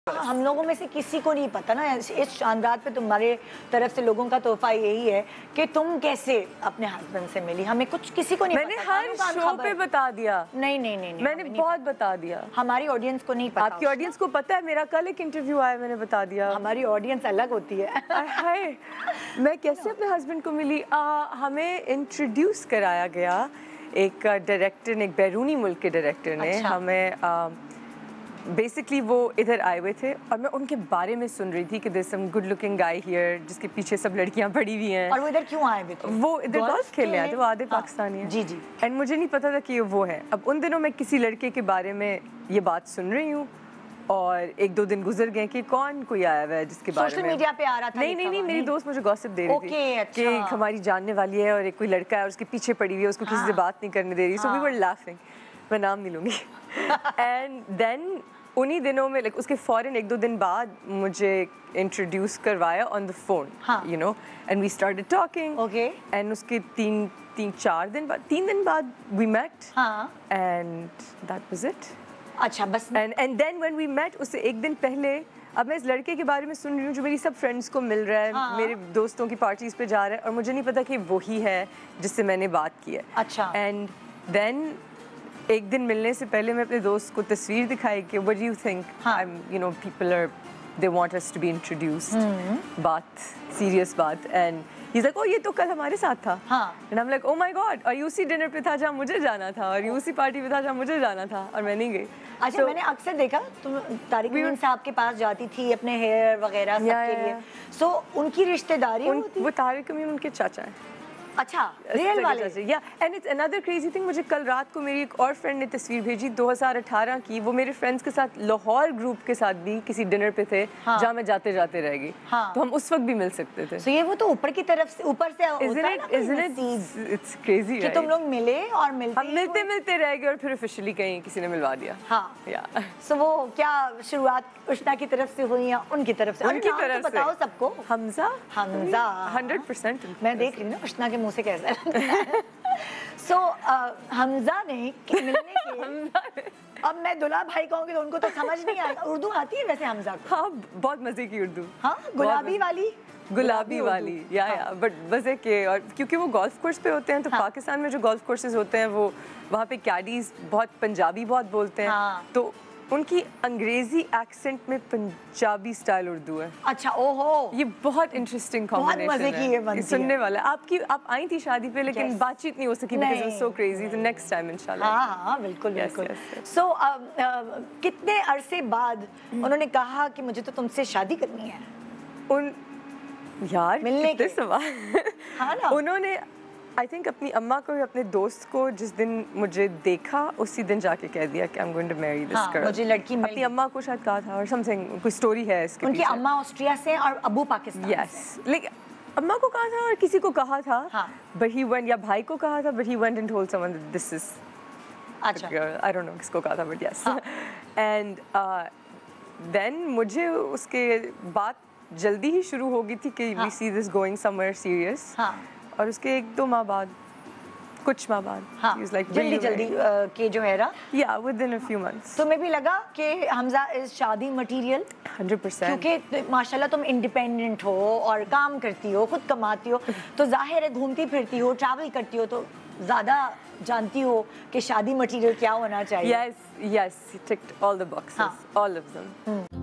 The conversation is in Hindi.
हम लोगों में से किसी को नहीं पता ना, इस शानदार पे तुम्हारे तरफ से लोगों का तोहफा यही है कि तुम कैसे अपने हस्बैंड से मिली। हमें कुछ किसी को नहीं मैंने पता। हर शो पे बता दिया। नहीं नहीं नहीं, नहीं मैंने बहुत बता दिया। हमारी ऑडियंस को नहीं पता। आपकी ऑडियंस को पता है, मेरा कल एक इंटरव्यू आया, मैंने बता दिया। हमारी ऑडियंस अलग होती है। हाय, मैं कैसे अपने हस्बैंड को मिली? हमें इंट्रोड्यूस कराया गया एक डायरेक्टर ने, एक बैरूनी मुल्क के डायरेक्टर ने। अच्छा। हमें बेसिकली वो इधर आए हुए थे और मैं उनके बारे में सुन रही थी कि there some good looking guy here जिसके पीछे सब लड़कियां पड़ी हुई हैं। और वो इधर क्यों आए हुए थे? वो इधर गोल्फ खेलने आए थे, वो आधे पाकिस्तानी हैं। जी जी। एंड मुझे नहीं पता था कि ये वो है। अब उन दिनों मैं किसी लड़के के बारे में ये बात सुन रही हूँ और एक दो दिन गुजर गए कि कौन कोई आया हुआ है जिसके बारे में सोशल मीडिया पे आ रहा था। नहीं, मेरी दोस्त मुझे गॉसिप दे रही थी कि हमारी जानने वाली है और एक कोई लड़का है और उसके पीछे पड़ी हुई है, उसको किसी से बात नहीं करने दे रही। सो वी वर लाफिंग, मैं नाम नहीं लूंगी। एंड देन उन्हीं दिनों में लाइक उसके फौरन एक दो दिन बाद मुझे इंट्रोड्यूस करवाया on the phone, you know, and we started talking. Okay. And उसके तीन दिन बाद we met and that was it. अच्छा बस। And then when we met, उससे एक दिन पहले अब मैं इस लड़के के बारे में सुन रही हूँ जो मेरी सब फ्रेंड्स को मिल रहा है, मेरे दोस्तों की पार्टीज पे जा रहा है और मुझे नहीं पता कि वही है जिससे मैंने बात की है। अच्छा। एंड देन एक दिन मिलने से पहले मैं अपने दोस्त को तस्वीर दिखाई कि what do you think, I am, you know, people are, they want us to be introduced, बात सीरियस बात। And he is like, oh ये तो कल हमारे साथ था। And I am like, oh my god, और यूसी डिनर पे था जहाँ मुझे जाना था और यूसी पार्टी पे था जहाँ मुझे जाना था और मैं नहीं गई। अच्छा, मैंने अक्सर देखा तुम तारिक अमीन साहब के पास जाती थी अपने हेयर वगैरह सबके लिए। सो उनकी रिश्तेदारी होती? वो तारिक अमीन उनके चाचा हैं। अच्छा, रियल वाले? या and it's another crazy thing, मुझे कल रात को मेरी एक और फ्रेंड ने तस्वीर भेजी 2018 की। वो मेरे फ्रेंड्स के साथ लाहौर ग्रुप के साथ भी किसी डिनर पे थे जहाँ मैं जाते जाते रह गई। तो हम उस वक्त भी मिल सकते थे। So ये वो तो ऊपर की तरफ से, ऊपर से होता है ना, इट्स क्रेजी कि तुम लोग मिले और मिलते मिलते रह गए और फिर ऑफिशियली कहीं किसी ने मिलवा दिया। सो वो क्या शुरुआत उष्णा की तरफ से हुई या उनकी तरफ से? उनकी तरफ से। बताओ सबको। हमजा 100%। मैं देख रही हूँ ना उष्णा के मुंह से कैसा है। सो हमजा ने मिलने के, अब मैं दुल्हा भाई कहूँगी तो उनको तो समझ नहीं आएगा। उर्दू आती है वैसे हमजा को? हाँ, बहुत मजे की उर्दू। हाँ, गुलाबी वाली या बट मजे के। और क्योंकि वो गोल्फ कोर्स पे होते हैं तो पाकिस्तान में जो गोल्फ कोर्सेज होते हैं वो वहाँ पे कैडीज बहुत पंजाबी बहुत बोलते हैं। तो उनकी अंग्रेजी एक्सेंट में पंजाबी स्टाइल उर्दू है। अच्छा, ओहो, ये बहुत इंटरेस्टिंग कॉम्बिनेशन है। बहुत मजे की ये बनती है। सुनने वाला। आप आई थी शादी पे लेकिन बातचीत नहीं हो सकी because it was so crazy. तो नेक्स्ट टाइम इंशाल्लाह। हाँ, बिल्कुल बिल्कुल। सो कितने अरसे बाद उन्होंने कहा कि मुझे तो तुमसे शादी करनी है? यार मिलने के सवाल। हाँ ना। उन्होंने आई थिंक अपनी अम्मा को या अपने दोस्त को जिस दिन मुझे देखा उसी दिन जाके कह दिया कि I am going to marry this girl. मुझे लड़की मिल अपनी अम्मा को शायद कहा था और समथिंग, कोई स्टोरी है इसके उनकी अम्मा ऑस्ट्रिया से और अबू पाकिस्तान। यस, लाइक अम्मा को कहा था और किसी को कहा था, बट ही वेंट, या भाई को कहा था, but he went and told someone that this is अच्छा गर्ल। आई डोंट नो किसको कहा था बट यस। एंड देन मुझे उसके बाद जल्दी ही शुरू हो गई थी कि we see this going somewhere serious. और उसके कुछ माह बाद जल्दी के जो है ना, या विदिन अ फ्यू मंथ्स। तुम्हें भी लगा कि हमजा इज शादी मटेरियल? 100%। क्योंकि माशाल्लाह तुम इंडिपेंडेंट हो और काम करती हो, खुद कमाती हो, तो जाहिर है घूमती फिरती हो, ट्रैवल करती हो, तो ज़्यादा जानती हो कि शादी मटेरियल क्या होना चाहिए। Yes, he ticked all the boxes, all of them.